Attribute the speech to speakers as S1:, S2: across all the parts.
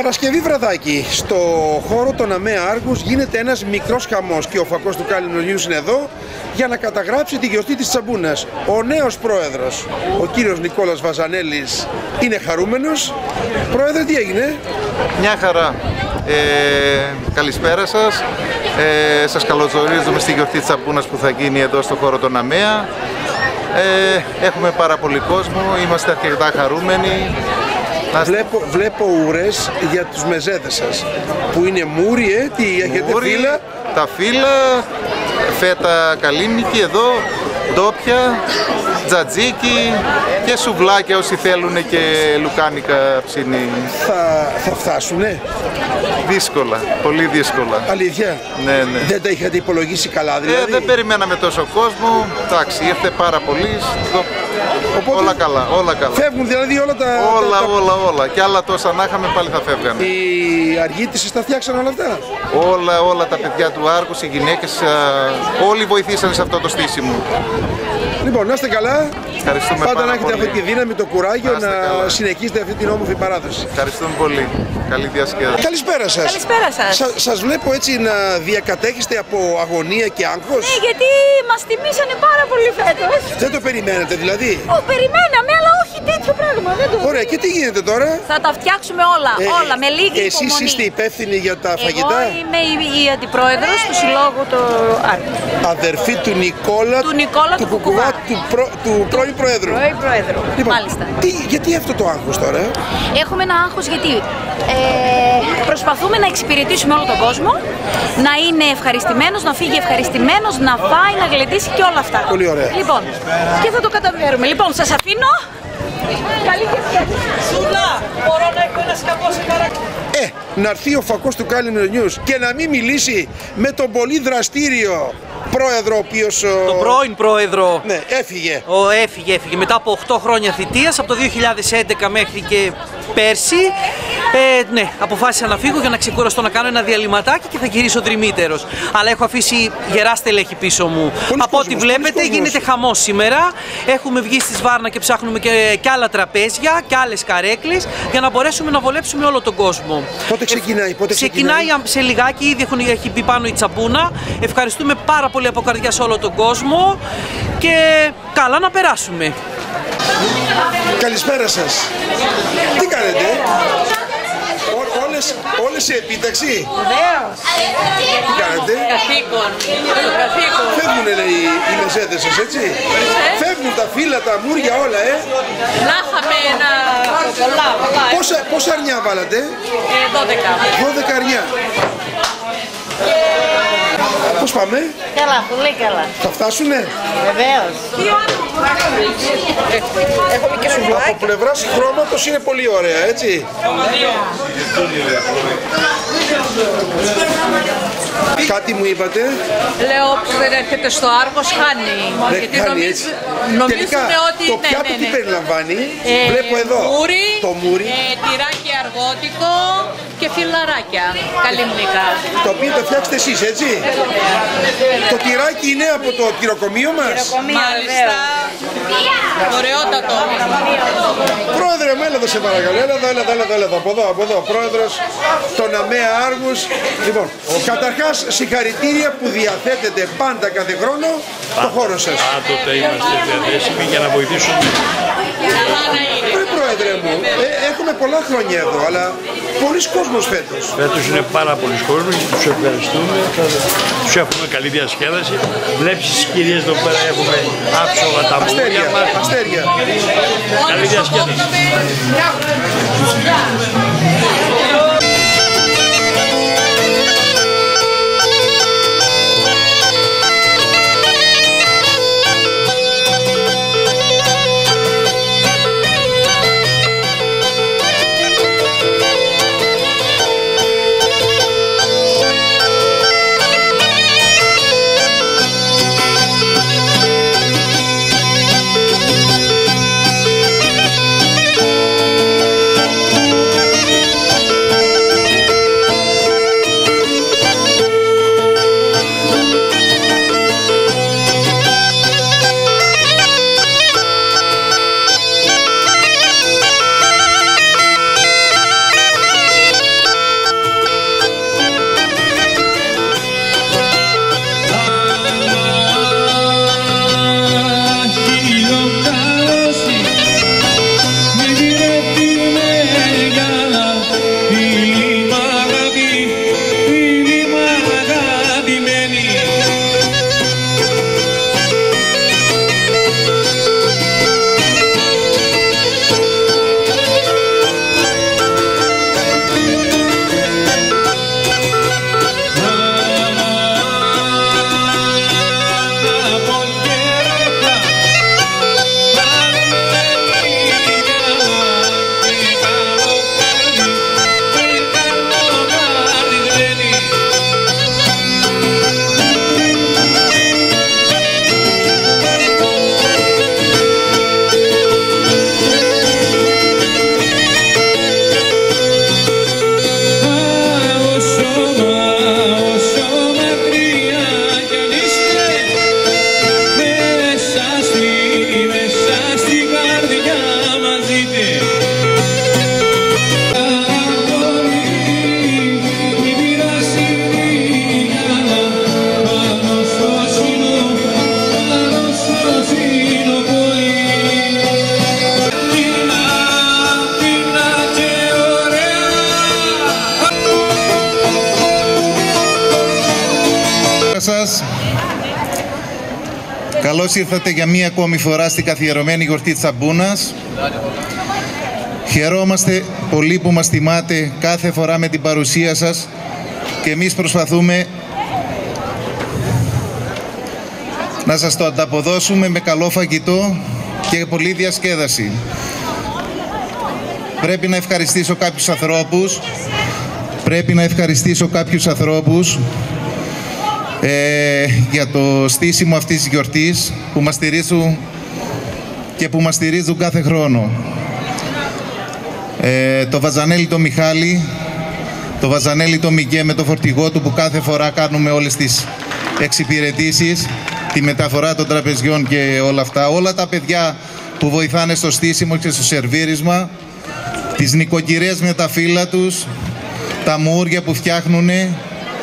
S1: Παρασκευή βραδάκι, στο χώρο των ΑΜΕ Άργους γίνεται ένας μικρός χαμός και ο φακός του Καλλινογιούς είναι εδώ για να καταγράψει τη γιορτή της Τσαμπούνας. Ο νέος πρόεδρος, ο κύριος Νικόλας Βαζανέλης, είναι χαρούμενος. Πρόεδρε, τι έγινε?
S2: Μια χαρά. Καλησπέρα σας. Σας καλωσορίζουμε στη γιορτή της Τσαμπούνας που θα γίνει εδώ στο χώρο των ΑΜΕΑ. Έχουμε πάρα πολύ κόσμο, είμαστε αρκετά χαρούμενοι.
S1: Βλέπω ουρές για τους μεζέδες σας, που είναι μούρι, τι έχετε, φύλλα?
S2: Τα φύλλα, φέτα καλύμνικη εδώ, ντόπια, τζατζίκι και σουβλάκια όσοι θέλουν και λουκάνικα ψινή.
S1: Θα φτάσουνε?
S2: Δύσκολα, πολύ δύσκολα.
S1: Αλήθεια?
S2: Ναι.
S1: Δεν τα είχατε υπολογίσει καλά δηλαδή?
S2: Δεν περιμέναμε τόσο κόσμο, εντάξει, ήρθε πάρα πολύ. Οπότε, όλα καλά, όλα καλά.
S1: Φεύγουν δηλαδή όλα τα...
S2: Όλα. Και άλλα τόσα να είχαμε πάλι θα φεύγανε.
S1: Οι αργίτες τα φτιάξαν όλα αυτά?
S2: Όλα τα παιδιά του Άργους, οι γυναίκες, όλοι βοηθήσαν σε αυτό το στήσιμο.
S1: Λοιπόν, να είστε καλά.
S2: Ευχαριστούμε
S1: πάντα να έχετε
S2: πολύ.
S1: αυτή τη δύναμη, το κουράγιο να συνεχίσετε αυτή την όμορφη παράδοση.
S2: Ευχαριστούμε πολύ. Καλή διασκέδαση.
S1: Καλησπέρα σας.
S3: Καλησπέρα σας.
S1: Σας βλέπω έτσι να διακατέχεστε από αγωνία και άγχος.
S3: Ναι, γιατί μας τιμήσανε πάρα πολύ φέτος.
S1: Δεν το περιμένετε δηλαδή?
S3: Περιμέναμε, αλλά όχι τέτοιο πράγμα.
S1: Ωραία, και τι γίνεται τώρα?
S3: Θα τα φτιάξουμε όλα, με λίγη υπομονή.
S1: Εσείς είστε υπεύθυνοι για τα φαγητά?
S3: Εγώ είμαι η αντιπρόεδρος του Συλλόγου του Άργου.
S1: Αδερφή του Νικόλα
S3: του Κουκουβά.
S1: Του πρώην Προέδρου. Λοιπόν,
S3: μάλιστα.
S1: Γιατί αυτό το άγχος τώρα?
S3: Έχουμε ένα άγχος γιατί προσπαθούμε να εξυπηρετήσουμε όλο τον κόσμο, να είναι ευχαριστημένος, να φύγει ευχαριστημένος, να φάει, να γλεντήσει και όλα αυτά.
S1: Πολύ ωραία.
S3: Λοιπόν, και θα το καταφέρουμε. Λοιπόν, σας αφήνω. Καλή διασκέδαση.
S4: Σούλα, μπορώ να έχω ένα σκαπό σε παρακαλώ.
S1: Να έρθει ο φακός του Καλλινογιούς και να μην μιλήσει με τον πολύ δραστήριο πρόεδρο, ο οποίος...
S4: Το πρώην πρόεδρο.
S1: Ναι, έφυγε.
S4: Έφυγε μετά από 8 χρόνια θητείας, από το 2011 μέχρι και πέρσι. Ναι, αποφάσισα να φύγω για να ξεκουραστώ, να κάνω ένα διαλυματάκι και θα γυρίσω δρυμύτερος. Αλλά έχω αφήσει γερά στελέχη πίσω μου. Από ό,τι βλέπετε γίνεται χαμός σήμερα. Έχουμε βγει στη Σβάρνα και ψάχνουμε και άλλα τραπέζια και άλλες καρέκλες για να μπορέσουμε να βολέψουμε όλο τον κόσμο.
S1: Πότε ξεκινάει?
S4: Ξεκινάει σε λιγάκι, ήδη έχει μπει πάνω η Τσαμπούνα. Ευχαριστούμε πάρα πολύ από καρδιά σε όλο τον κόσμο και καλά να περάσουμε.
S1: Καλησπέρα σας. Τι κάνετε? Όλες σε επίταξη?
S3: Βεβαίως.
S1: Τι κάνετε?
S4: Καθήκον.
S1: Φεύγουν οι μεζέδες σας, έτσι? Φεύγουν τα φύλλα, τα μούρια, όλα,
S4: Να είχαμε πολλά.
S1: Πόσα αρνιά βάλατε?
S4: 12.
S1: 12 αρνιά. Πώς πάμε?
S3: Καλά, πολύ καλά.
S1: Θα φτάσουνε?
S3: Βεβαίως.
S4: Έχουμε και
S1: Από πλευράς χρώματος είναι πολύ ωραία, έτσι? Κάτι μου είπατε?
S4: Λέω όποιος δεν έρχεται στο Άργος χάνει. Γιατί
S1: Τελικά,
S4: ότι
S1: το πιάτο τι περιλαμβάνει? Βλέπω εδώ το μούρι,
S4: τυράκι αργότικο και φιλαράκια καλύμνικα.
S1: το οποίο το φτιάξετε εσείς, έτσι? Το τυράκι είναι από το τυροκομείο μας?
S4: Μάλιστα. Ωραιότατο.
S1: Πρόεδρε μου, έλα εδώ σε παρακαλώ, έλα εδώ, από εδώ, πρόεδρος των ΑΜΕ Άργους. Λοιπόν, καταρχάς συγχαρητήρια που διαθέτετε πάντα κάθε χρόνο το χώρο σας.
S5: Πάντοτε είμαστε διαθέσιμοι για να βοηθήσουμε.
S1: Πρόεδρε μου, έχουμε πολλά χρόνια εδώ, αλλά πολλοί κόσμος φέτος.
S5: Φέτος είναι πάρα πολλοί κόσμοι και τους ευχαριστούμε. Τους έχουμε καλή διασκέδαση. Βλέπεις τις κυρίες εδώ πέρα, έχουμε άψογα τα μούρια μας.
S1: Αστέρια.
S5: Καλή διασκέδαση.
S2: Καλώς ήρθατε για μία ακόμη φορά στην καθιερωμένη γιορτή της Σαμπούνας. Χαιρόμαστε πολύ που μας τιμάτε κάθε φορά με την παρουσία σας και εμείς προσπαθούμε να σας το ανταποδώσουμε με καλό φαγητό και πολλή διασκέδαση. Πρέπει να ευχαριστήσω κάποιους ανθρώπους για το στήσιμο αυτής της γιορτής που μας στηρίζουν και που μας στηρίζουν κάθε χρόνο. Το Βαζανέλη το Μιχάλη, το Βαζανέλη το Μιγέ με το φορτηγό του που κάθε φορά κάνουμε όλες τις εξυπηρετήσεις, τη μεταφορά των τραπεζιών και όλα αυτά. Όλα τα παιδιά που βοηθάνε στο στήσιμο και στο σερβίρισμα, τις νοικοκυρές με τα φύλλα τους, τα μουούρια που φτιάχνουνε,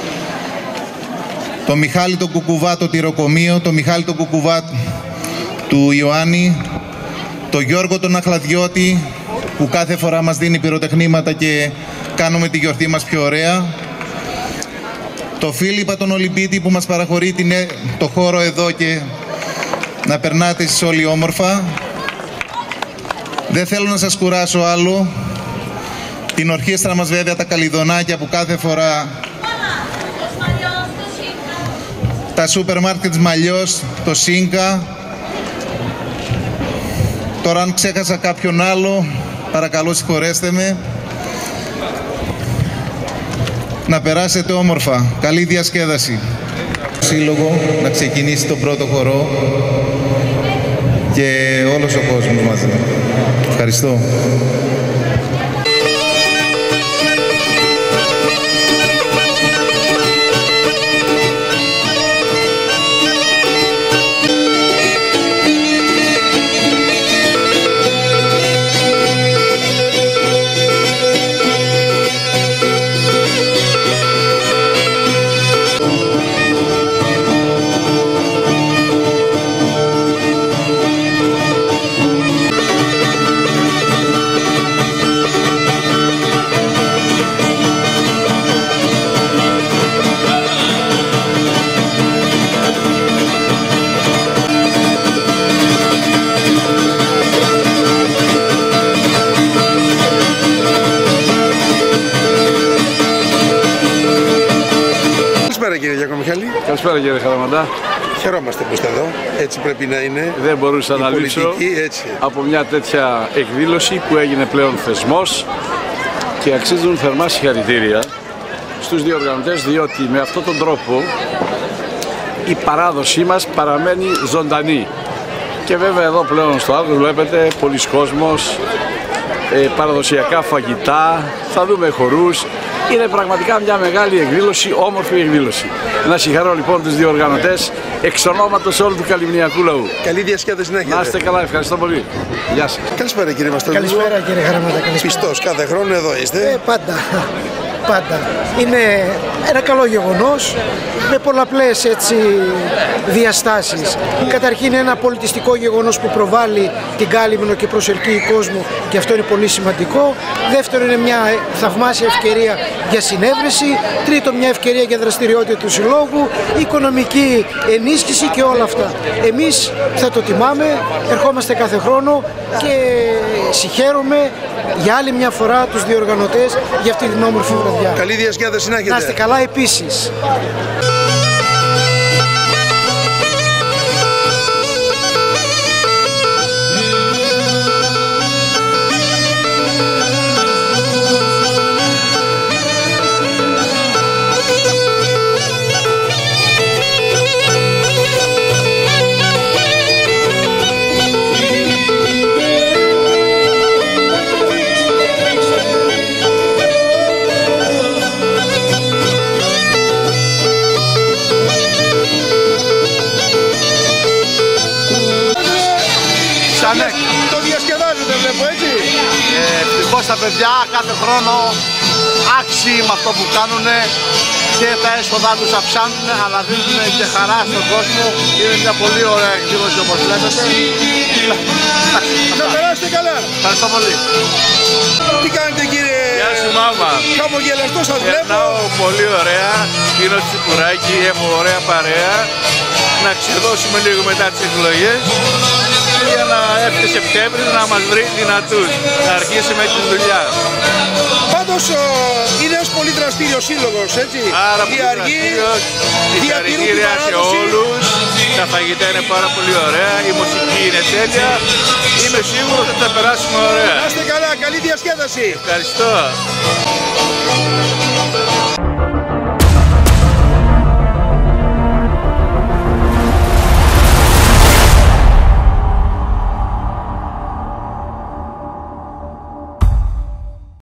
S2: το Μιχάλη τον Κουκουβά το τυροκομείο, το Μιχάλη τον Κουκουβά του Ιωάννη, το Γιώργο τον Αχλαδιώτη που κάθε φορά μας δίνει πυροτεχνήματα και κάνουμε τη γιορτή μας πιο ωραία, το Φίλιππα τον Ολυμπίτη που μας παραχωρεί το χώρο εδώ και να περνάτε εσείς όλοι όμορφα. Δεν θέλω να σας κουράσω άλλο. Την ορχήστρα μας βέβαια, τα Καλιδονάκια που κάθε φορά, τα σούπερ μάρκετ Μαλλιός, το Σίνκα. Τώρα αν ξέχασα κάποιον άλλο, παρακαλώ συγχωρέστε με. Να περάσετε όμορφα. Καλή διασκέδαση. Σύλλογο να ξεκινήσει τον πρώτο χορό και όλος ο κόσμος μαζί. Ευχαριστώ.
S6: Καλησπέρα κύριε Χαραμαντά.
S1: Χαιρόμαστε που είστε εδώ, έτσι πρέπει να είναι.
S6: Δεν μπορούσα να λείψω από μια τέτοια εκδήλωση που έγινε πλέον θεσμός και αξίζουν θερμά συγχαρητήρια στους διοργανωτές, διότι με αυτόν τον τρόπο η παράδοσή μας παραμένει ζωντανή. Και βέβαια εδώ πλέον στο Άργος βλέπετε πολλοί κόσμος, παραδοσιακά φαγητά, θα δούμε χορούς. Είναι πραγματικά μια μεγάλη εκδήλωση, όμορφη εκδήλωση. Να συγχαρώ λοιπόν τους διοργανωτές εξ ονόματος όλου του Καλυμνιακού λαού.
S1: Καλή διασκέδαση να έχετε.
S6: Να είστε καλά, ευχαριστώ πολύ. Γεια σας.
S1: Καλησπέρα κύριε Μαστολίδου.
S7: Καλησπέρα κύριε Χαραμαντά.
S1: Πιστός, κάθε χρόνο εδώ είστε.
S7: Πάντα. Είναι ένα καλό γεγονός με πολλαπλές έτσι διαστάσεις. Καταρχήν ένα πολιτιστικό γεγονός που προβάλλει την Κάλυμνο και προσελκύει κόσμο και αυτό είναι πολύ σημαντικό. Δεύτερον, είναι μια θαυμάσια ευκαιρία για συνέβρεση. Τρίτον, μια ευκαιρία για δραστηριότητα του συλλόγου, οικονομική ενίσχυση και όλα αυτά. Εμείς θα το τιμάμε, ερχόμαστε κάθε χρόνο και συγχαίρομαι για άλλη μια φορά τους διοργανωτές για αυτή την όμορφη βραδιά.
S1: Καλή διασκέδαση να έχετε.
S7: Να είστε καλά επίσης.
S1: Το διασκεδάζετε βλέπω έτσι.
S8: Ευτυχώς τα παιδιά κάθε χρόνο άξιοι με αυτό που κάνουν και τα έσοδά τους αυξάνουν, αλλά δίνουν και χαρά στον κόσμο. Είναι μια πολύ ωραία εκδήλωση όπως βλέπετε.
S1: Να περάσετε καλά.
S8: Ευχαριστώ πολύ.
S1: Τι κάνετε κύριε?
S6: Γεια σου μάμα.
S1: Χαμογελαστό σας βλέπω.
S6: Περνάω πολύ ωραία, πίνω τσιπουράκι, έχω ωραία παρέα. Να
S8: ξεδώσουμε λίγο μετά τις εκλογές για να έρθει Σεπτέμβρης να μας βρει δυνατούς, να αρχίσουμε τη δουλειά.
S1: Πάντως είναι ένας πολύ δραστήριος σύλλογος, έτσι.
S8: Άρα πολύ δραστήριος, συγχαρητήρια σε όλους, τα φαγητά είναι πάρα πολύ ωραία, η μουσική είναι τέλεια, είμαι σίγουρος ότι θα περάσουμε ωραία.
S1: Να είστε καλά, καλή διασκέδαση.
S8: Ευχαριστώ.